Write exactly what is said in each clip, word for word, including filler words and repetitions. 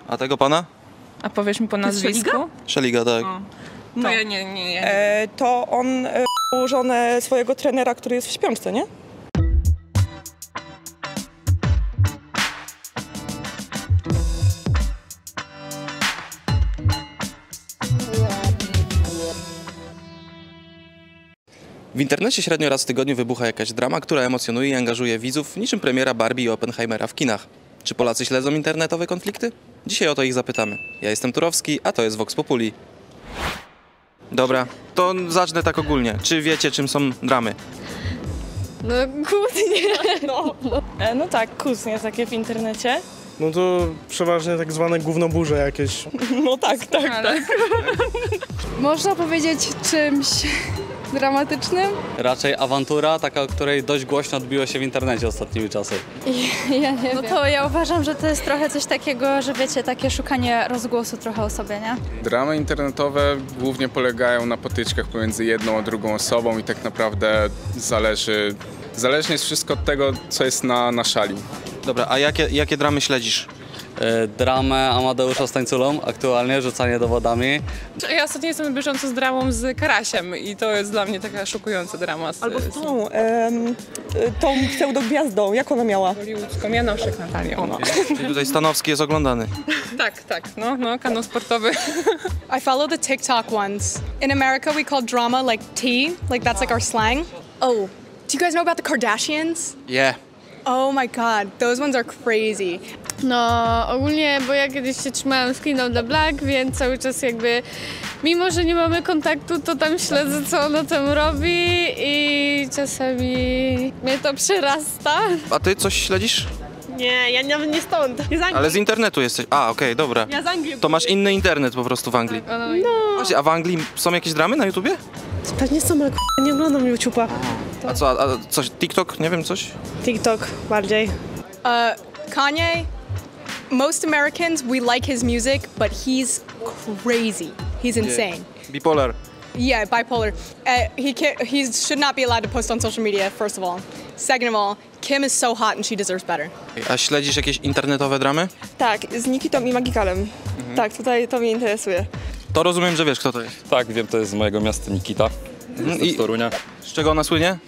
A tego pana? A powiesz mi po nazwisku? Szeliga, tak. O. No to ja nie, nie, nie. E, to on e, żonę swojego trenera, który jest w śpiączce, nie? W internecie średnio raz w tygodniu wybucha jakaś drama, która emocjonuje i angażuje widzów, niczym premiera Barbie i Oppenheimera w kinach. Czy Polacy śledzą internetowe konflikty? Dzisiaj o to ich zapytamy. Ja jestem Turowski, a to jest Vox Populi. Dobra, to zacznę tak ogólnie. Czy wiecie, czym są dramy? No kłótnie. No, e, no tak, kłótnie takie w internecie. No to przeważnie tak zwane gównoburze jakieś. No tak, tak, Ale... tak. Można powiedzieć czymś dramatycznym? Raczej awantura, taka, o której dość głośno odbiło się w internecie ostatnimi czasy. Ja nie No wiem. to ja uważam, że to jest trochę coś takiego, że wiecie, takie szukanie rozgłosu trochę o sobie, nie? Dramy internetowe głównie polegają na potyczkach pomiędzy jedną a drugą osobą i tak naprawdę zależy, zależnie jest wszystko od tego, co jest na, na szali. Dobra, a jakie, jakie dramy śledzisz? E, dramę Amadeusza z tańculą, aktualnie rzucanie dowodami. Ja ostatnio jestem na bieżąco z dramą z Karasiem i to jest dla mnie taka szokująca drama. Z, Albo z z tą, em, tą pseudogwiazdą, jak ona miała? Hollywoodzką, Janoszek Natalią. Ona. Czyli tutaj Stanowski jest oglądany. Tak, tak, no, no, kanał sportowy. I follow the TikTok ones. In America, we call drama like tea, like that's like our slang. Oh, do you guys know about the Kardashians? Yeah. Oh my god, those ones are crazy. No ogólnie, bo ja kiedyś się trzymałam z Queen of the Black, więc cały czas jakby, mimo że nie mamy kontaktu, to tam śledzę, co ona tam robi i czasami mnie to przerasta. A ty coś śledzisz? Nie, ja nawet nie stąd. Ja z Anglii. Ale z internetu jesteś. A, okej, dobra. Ja z Anglii. To masz inny internet po prostu w Anglii. Właśnie, a w Anglii są jakieś dramy na YouTubie? Pewnie są, ale k***a, nie oglądam YouTube'a. A co, a, a coś, TikTok, nie wiem, coś? TikTok bardziej. Uh, Kanye, most Americans, we like his music, but he's crazy. He's insane. Bipolar. Yeah, bipolar. Uh, he can't, he should not be allowed to post on social media, first of all. Second of all, Kim is so hot and she deserves better. A śledzisz jakieś internetowe dramy? Tak, z Nikitą i Magikalem. Tak, tutaj to mnie interesuje. To rozumiem, że wiesz, kto to jest. Tak, wiem, to jest z mojego miasta Nikita, Mhm, z Torunia. Z czego ona słynie?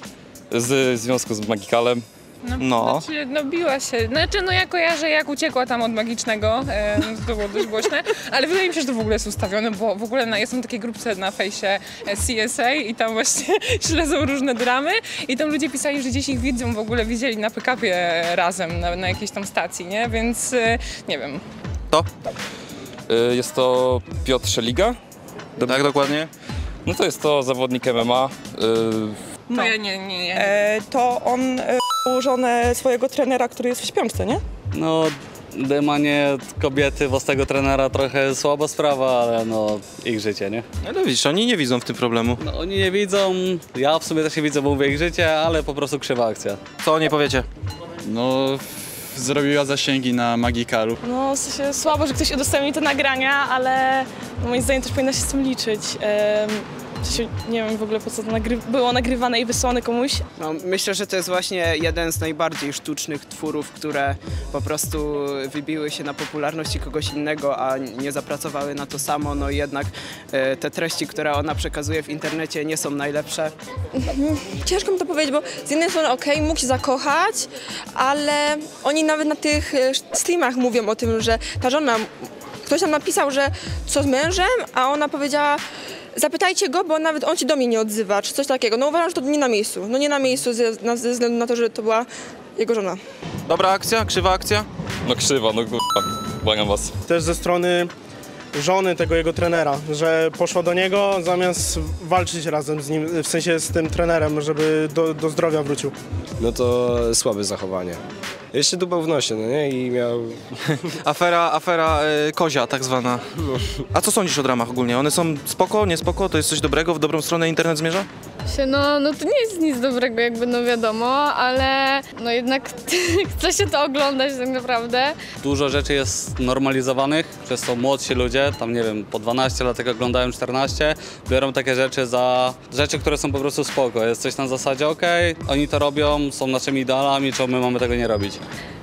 Z związku z Magikalem. No. Znaczy, no biła się. Znaczy, no ja kojarzę, jak uciekła tam od Magicznego, e, to było dość głośne, ale wydaje mi się, że to w ogóle jest ustawione, bo w ogóle na, ja są takie grupce na fejsie C S A i tam właśnie śledzą różne dramy i tam ludzie pisali, że gdzieś ich widzą, w ogóle widzieli na pick-upie razem, na, na jakiejś tam stacji, nie? Więc e, nie wiem. To? Y, Jest to Piotr Szeliga. Tak, dokładnie. No to jest to zawodnik M M A. Y, No ja nie, nie, nie. E, to on e, żonę swojego trenera, który jest w śpiączce, nie? No, dymanie kobiety własnego trenera trochę słaba sprawa, ale no, ich życie, nie? No to widzisz, oni nie widzą w tym problemu. No, oni nie widzą, ja w sumie też nie widzę, bo mówię ich życie, ale po prostu krzywa akcja. Co o niej powiecie? No, zrobiła zasięgi na Magikalu. No, w sensie słabo, że ktoś udostępnił te nagrania, ale no, moim zdaniem też powinno się z tym liczyć. Ehm, w sensie, nie wiem w ogóle po co to nagry było nagrywane i wysłane komuś. No, myślę, że to jest właśnie jeden z najbardziej sztucznych twórów, które po prostu wybiły się na popularności kogoś innego, a nie zapracowały na to samo. No jednak e, te treści, które ona przekazuje w internecie, nie są najlepsze. Ciężko mi to powiedzieć, bo z jednej strony okej, okay, mógł się zakochać, ale oni nawet na tych e, streamach mówią o tym, że ta żona, ktoś tam napisał, że co z mężem, a ona powiedziała, zapytajcie go, bo nawet on się do mnie nie odzywa, czy coś takiego. No uważam, że to nie na miejscu. No nie na miejscu ze, na, ze względu na to, że to była jego żona. Dobra akcja? Krzywa akcja? no krzywa, no kurwa, błagam was. Też ze strony żony tego jego trenera, że poszła do niego zamiast walczyć razem z nim, w sensie z tym trenerem, żeby do, do zdrowia wrócił. No to słabe zachowanie. Jeszcze dubał w nosie, no nie? I miał... Afera, afera y, kozia tak zwana. A co sądzisz o dramach ogólnie? One są spoko, nie spoko? To jest coś dobrego? W dobrą stronę internet zmierza? No, no to nie jest nic dobrego, jakby no wiadomo, ale no jednak chce się to oglądać tak naprawdę. Dużo rzeczy jest normalizowanych, przez to młodsi ludzie, tam nie wiem, po dwanaście lat jak oglądają czternaście, biorą takie rzeczy za rzeczy, które są po prostu spoko. Jest coś na zasadzie okej, okay, oni to robią, są naszymi idealami, czemu my mamy tego nie robić? No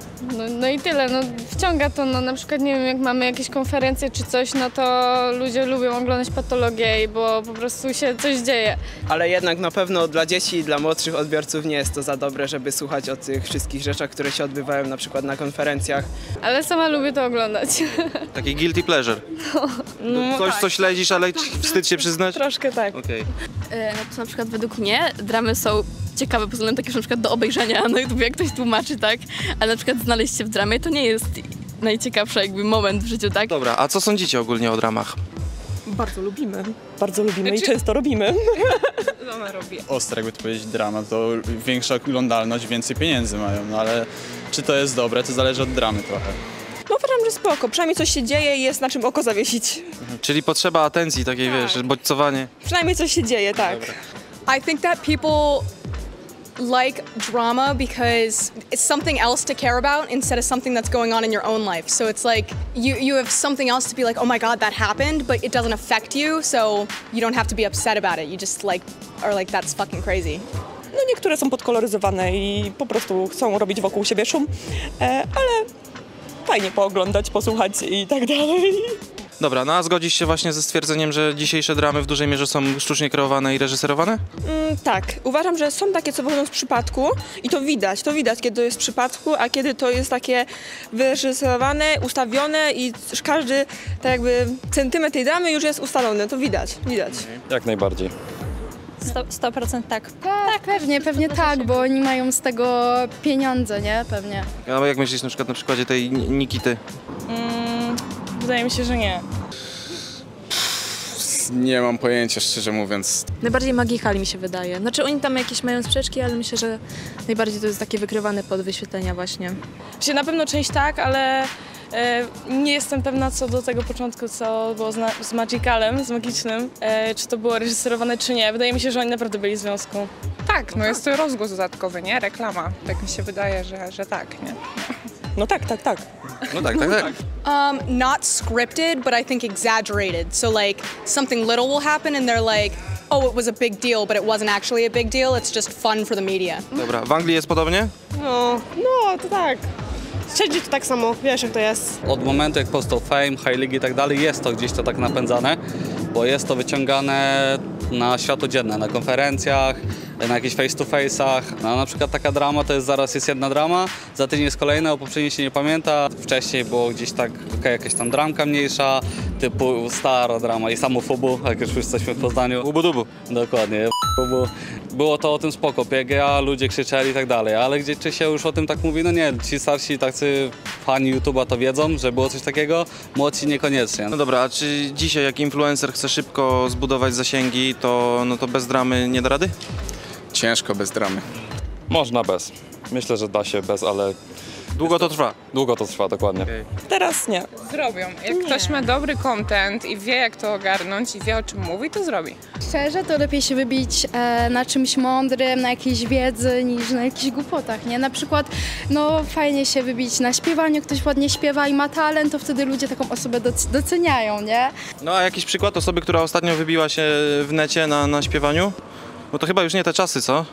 no, no i tyle, no wciąga to, no na przykład nie wiem, jak mamy jakieś konferencje czy coś, no to ludzie lubią oglądać patologię, bo po prostu się coś dzieje. Ale jednak na pewno dla dzieci i dla młodszych odbiorców nie jest to za dobre, żeby słuchać o tych wszystkich rzeczach, które się odbywają na przykład na konferencjach. Ale sama lubię to oglądać. Taki guilty pleasure. No, Coś, tak. co śledzisz, ale ci wstyd się przyznać? Troszkę tak. Okej. E, no to na przykład według mnie dramy są ciekawe pod względem takim, że na przykład do obejrzenia na YouTube, jak ktoś tłumaczy, tak? Ale na przykład znaleźć się w dramie to nie jest najciekawszy jakby moment w życiu, tak? Dobra, a co sądzicie ogólnie o dramach? Bardzo lubimy. Bardzo lubimy i Znaczy- często robimy. Ona robi. Ostre, jakby to powiedzieć, drama, to większa oglądalność, więcej pieniędzy mają, no ale czy to jest dobre, to zależy od dramy trochę. No uważam, że spoko. Przynajmniej coś się dzieje i jest na czym oko zawiesić. Czyli potrzeba atencji takiej, Tak. wiesz, bodźcowanie. Przynajmniej coś się dzieje, tak. I think that people like drama because it's something else to care about instead of something that's going on in your own life. So it's like you, you have something else to be like, oh my god, that happened, but it doesn't affect you, so you don't have to be upset about it. You just like are like, that's fucking crazy. No niektóre są podkoloryzowane i po prostu chcą robić wokół siebie szum, e, ale fajnie pooglądać, posłuchać i tak dalej. Dobra, no a zgodzisz się właśnie ze stwierdzeniem, że dzisiejsze dramy w dużej mierze są sztucznie kreowane i reżyserowane? Mm, tak, uważam, że są takie, co wychodzą z przypadku i to widać, to widać, kiedy to jest z przypadku, a kiedy to jest takie wyreżyserowane, ustawione i każdy tak jakby centymetr tej dramy już jest ustalony, to widać, widać. Jak najbardziej. sto procent tak. Tak, pewnie, pewnie tak, bo oni mają z tego pieniądze, nie? Pewnie. A jak myślisz na przykład na przykładzie tej Ni- Nikity? Mm, wydaje mi się, że nie. Nie mam pojęcia, szczerze mówiąc. Najbardziej Magikali mi się wydaje. Znaczy oni tam jakieś mają sprzeczki, ale myślę, że najbardziej to jest takie wykrywane pod wyświetlenia właśnie. Się na pewno część tak, ale e, nie jestem pewna co do tego początku, co było z, na, z Magicalem, z Magicznym, e, czy to było reżyserowane, czy nie. Wydaje mi się, że oni naprawdę byli w związku. Tak, no jest to rozgłos dodatkowy, nie? Reklama. Tak mi się wydaje, że, że tak, nie? No tak, tak, tak. No tak, tak, tak. Um, not scripted, but I think exaggerated. So like something little will happen and they're like, oh, it was a big deal, but it wasn't actually a big deal. It's just fun for the media. Dobra, w Anglii jest podobnie? No, no to tak. Siedzi to tak samo, wiesz jak to jest. Od momentu jak powstał Fame, High League i tak dalej, jest to gdzieś to tak napędzane, bo jest to wyciągane na światło dzienne, na konferencjach, na jakichś face to face'ach. No, na przykład taka drama to jest zaraz jest jedna drama, za tydzień jest kolejna, o poprzedniej się nie pamięta. Wcześniej było gdzieś tak, okay, jakaś tam dramka mniejsza, typu stara drama i samo Fubu, jak już jesteśmy w Poznaniu. Bubu dubu. Dokładnie, Fubu. Było to o tym spoko, P G A, ludzie krzyczeli i tak dalej, ale gdzie czy się już o tym tak mówi, no nie, ci starsi tacy fani YouTube'a to wiedzą, że było coś takiego, młodsi niekoniecznie. No dobra, a czy dzisiaj jak influencer chce szybko zbudować zasięgi, to, no to bez dramy nie da rady? Ciężko bez dramy. Można bez. Myślę, że da się bez, ale... Długo to trwa? Długo to trwa, dokładnie. Okay. Teraz nie. Zrobią. Jak nie. Ktoś ma dobry content i wie, jak to ogarnąć i wie, o czym mówi, to zrobi. Szczerze, to lepiej się wybić e, na czymś mądrym, na jakiejś wiedzy, niż na jakichś głupotach, nie? Na przykład, no fajnie się wybić na śpiewaniu, ktoś ładnie śpiewa i ma talent, to wtedy ludzie taką osobę doc- doceniają, nie? No a jakiś przykład osoby, która ostatnio wybiła się w necie na, na śpiewaniu? Bo to chyba już nie te czasy, co?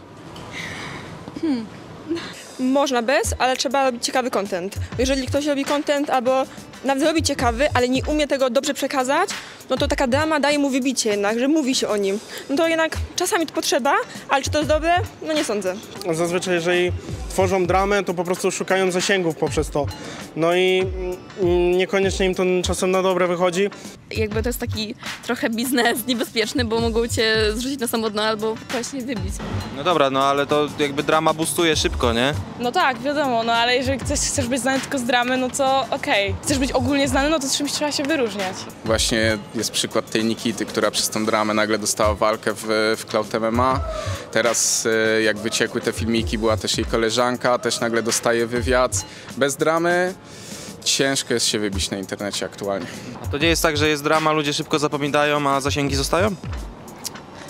Hmm. Można bez, ale trzeba robić ciekawy content. Jeżeli ktoś robi content albo nawet robi ciekawy, ale nie umie tego dobrze przekazać, no to taka drama daje mu wybicie jednak, że mówi się o nim. No to jednak czasami to potrzeba, ale czy to jest dobre? No nie sądzę. Zazwyczaj jeżeli tworzą dramę, to po prostu szukają zasięgów poprzez to. No i niekoniecznie im to czasem na dobre wychodzi. Jakby to jest taki trochę biznes niebezpieczny, bo mogą cię zrzucić na samotno albo właśnie wybić. No dobra, no ale to jakby drama boostuje szybko, nie? No tak, wiadomo, no ale jeżeli chcesz, chcesz być znany tylko z dramy, no to okej. Okay. Chcesz być ogólnie znany, no to czymś trzeba się wyróżniać. Właśnie jest przykład tej Nikity, która przez tą dramę nagle dostała walkę w, w Cloud M M A. Teraz jak wyciekły te filmiki, była też jej koleżanka, też nagle dostaje wywiad. Bez dramy ciężko jest się wybić na internecie aktualnie. A to nie jest tak, że jest drama, ludzie szybko zapominają, a zasięgi zostają?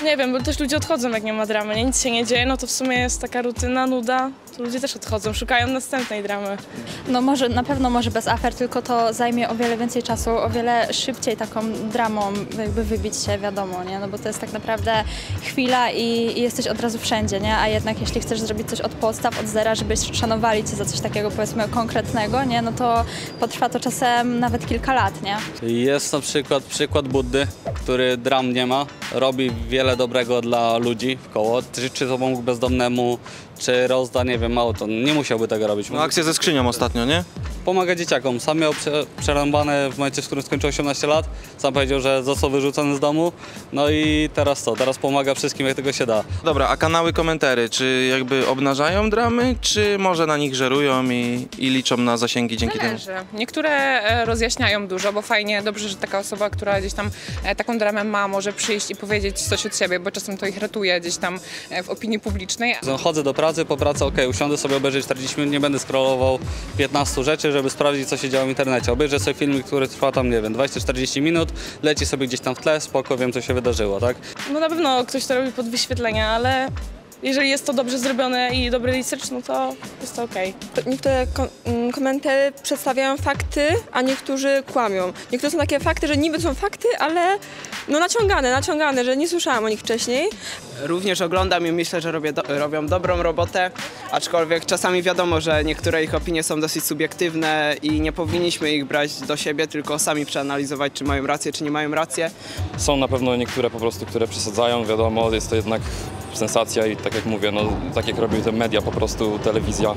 nie wiem, bo też ludzie odchodzą, jak nie ma dramy, nie? Nic się nie dzieje, no to w sumie jest taka rutyna, nuda, to ludzie też odchodzą, szukają następnej dramy. No może, na pewno może bez afer, tylko to zajmie o wiele więcej czasu, o wiele szybciej taką dramą jakby wybić się, wiadomo, nie? No bo to jest tak naprawdę chwila i, i jesteś od razu wszędzie, nie? A jednak jeśli chcesz zrobić coś od podstaw, od zera, żeby szanowali cię za coś takiego, powiedzmy, konkretnego, nie? No to potrwa to czasem nawet kilka lat, nie? Jest na przykład przykład Buddy, który dram nie ma, robi wiele dobrego dla ludzi wkoło, czy, czy to pomógł bezdomnemu, czy rozda, nie wiem, auto, nie musiałby tego robić. No akcja ze skrzynią ostatnio, nie? Pomaga dzieciakom. Sam miał prze, przerąbane w momencie, w którym skończył osiemnaście lat. Sam powiedział, że został wyrzucony z domu. No i teraz co? Teraz pomaga wszystkim, jak tego się da. Dobra, a kanały komentary, czy jakby obnażają dramy, czy może na nich żerują i, i liczą na zasięgi dzięki temu? Zależy. Niektóre e, rozjaśniają dużo, bo fajnie, dobrze, że taka osoba, która gdzieś tam e, taką dramę ma, może przyjść i powiedzieć coś od siebie, bo czasem to ich ratuje gdzieś tam e, w opinii publicznej. Chodzę do pracy, po pracy, ok, usiądę sobie obejrzeć czterdzieści minut, nie będę scrollował piętnaście rzeczy, żeby sprawdzić, co się działo w internecie. Obejrzę sobie filmik, który trwa tam, nie wiem, dwadzieścia czterdzieści minut, leci sobie gdzieś tam w tle, spoko, wiem, co się wydarzyło, tak? No na pewno ktoś to robi pod wyświetlenia, ale jeżeli jest to dobrze zrobione i dobry research, no to jest to okej. To niektóre ko mm, komentarze przedstawiają fakty, a niektórzy kłamią. Niektóre są takie fakty, że niby są fakty, ale no naciągane, naciągane, że nie słyszałam o nich wcześniej. Również oglądam i myślę, że robię do, robią dobrą robotę, aczkolwiek czasami wiadomo, że niektóre ich opinie są dosyć subiektywne i nie powinniśmy ich brać do siebie, tylko sami przeanalizować, czy mają rację, czy nie mają rację. Są na pewno niektóre po prostu, które przesadzają, wiadomo, jest to jednak sensacja i tak jak mówię, no tak jak robią te media, po prostu telewizja.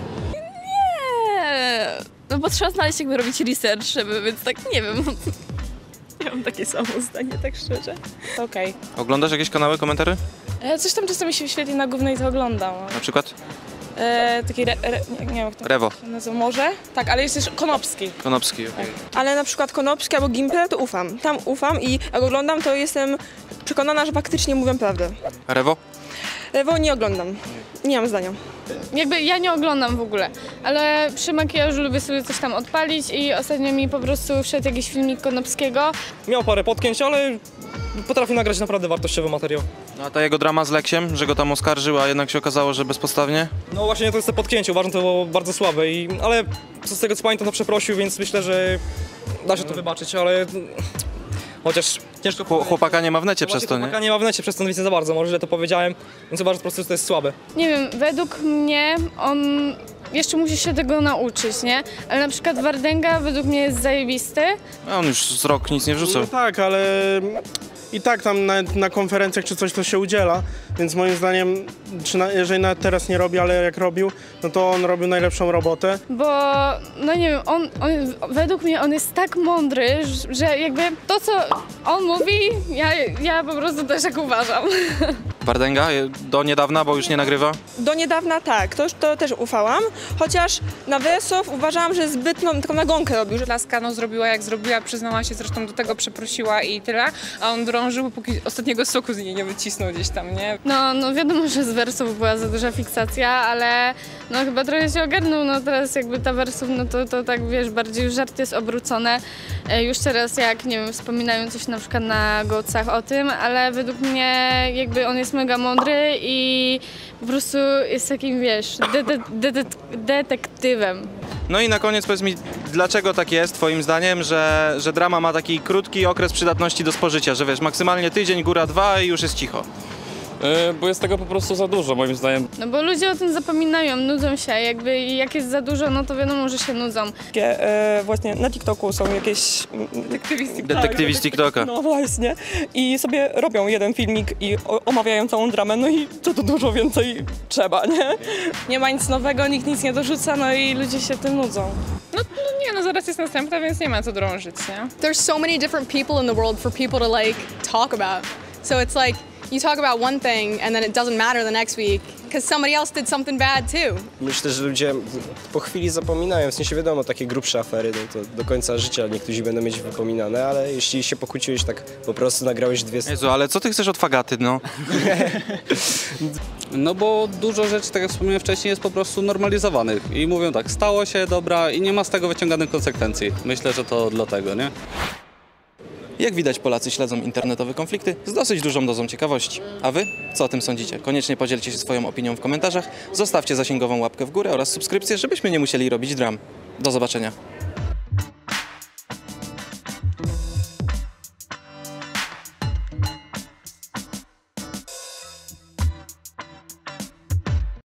Nie, no bo trzeba znaleźć, jakby robić research, żeby, więc tak nie wiem. Ja mam takie samo zdanie, tak szczerze. Okej. Oglądasz jakieś kanały komentary? E, coś tam czasami się wyświetli na głównej, to oglądam. Na przykład? E, taki re, re, nie, nie wiem jak to Rewo. się nazywa, może? Tak, ale jest też Konopski. Konopski, okej. Ale na przykład Konopski albo Gimpel to ufam. Tam ufam i jak oglądam, to jestem przekonana, że faktycznie mówią prawdę. Rewo? Rewo nie oglądam. Nie mam zdania. Jakby ja nie oglądam w ogóle, ale przy makijażu lubię sobie coś tam odpalić i ostatnio mi po prostu wszedł jakiś filmik Konopskiego. Miał parę potknięć, ale potrafił nagrać naprawdę wartościowy materiał. No a ta jego drama z Leksiem, że go tam oskarżył, a jednak się okazało, że bezpodstawnie? No właśnie to jest te potknięcie, uważam, to było bardzo słabe, i, ale co z tego co pamiętam, to przeprosił, więc myślę, że da się to wybaczyć, ale chociaż ciężko powiedzieć. Chłopaka nie ma w necie no przez to, nie? Chłopaka nie ma w necie przez to, więc nie za bardzo, może źle to powiedziałem, więc uważam, że po prostu to jest słabe. Nie wiem, według mnie on jeszcze musi się tego nauczyć, nie? Ale na przykład Wardęga według mnie jest zajebisty. A on już z rok nic nie wrzucał. No tak, ale i tak tam na, na konferencjach czy coś to się udziela, więc moim zdaniem, czy na, jeżeli nawet teraz nie robi, ale jak robił, no to on robił najlepszą robotę. Bo, no nie wiem, on, on według mnie on jest tak mądry, że jakby to, co on mówi, ja, ja po prostu też tak uważam. Wardęga do niedawna, bo już nie nagrywa? Do niedawna tak, to, to też ufałam, chociaż na Wesoł uważałam, że zbyt no, taką nagonkę robił. Że... Laska no, zrobiła jak zrobiła, przyznała się zresztą do tego, przeprosiła i tyle, a on drążył, póki ostatniego soku z niej nie wycisnął gdzieś tam, nie? No, no wiadomo, że z wersów była za duża fiksacja, ale no chyba trochę się ogarnął, no teraz jakby ta wersów, no to, to tak wiesz, bardziej już żart jest obrócone. Już teraz jak, nie wiem, wspominają coś na przykład na Gołcach o tym, ale według mnie jakby on jest mega mądry i po prostu jest takim, wiesz, de de de detektywem. No i na koniec powiedz mi, dlaczego tak jest twoim zdaniem, że, że drama ma taki krótki okres przydatności do spożycia, że wiesz, maksymalnie tydzień, góra dwa i już jest cicho? Yy, bo jest tego po prostu za dużo, moim zdaniem. No bo ludzie o tym zapominają, nudzą się, jakby jak jest za dużo, no to wiadomo, że się nudzą. E, właśnie na TikToku są jakieś... Detektywi z TikToka. No właśnie. I sobie robią jeden filmik i o, omawiają całą dramę, no i co tu dużo więcej trzeba, nie? Nie ma nic nowego, nikt nic nie dorzuca, no i ludzie się tym nudzą. No, no nie, no zaraz jest następna, więc nie ma co drążyć, nie? There's so many different people in the world for people to like talk about. So it's like you talk about one thing and then it doesn't matter the next week because somebody else did something bad too. Myślę, że ludzie po chwili zapominają, w sensie wiadomo, takie grubsze afery, no to do końca życia niektórzy będą mieć wypominane, ale jeśli się pokłóciłeś, tak po prostu nagrałeś dwie... Jezu, ale co ty chcesz od fagaty, no? No bo dużo rzeczy, tak jak wspomniałem wcześniej, jest po prostu normalizowanych i mówią tak, stało się, dobra, i nie ma z tego wyciąganych konsekwencji. Myślę, że to dlatego, nie? Jak widać, Polacy śledzą internetowe konflikty z dosyć dużą dozą ciekawości. A wy? Co o tym sądzicie? Koniecznie podzielcie się swoją opinią w komentarzach, zostawcie zasięgową łapkę w górę oraz subskrypcję, żebyśmy nie musieli robić dram. Do zobaczenia.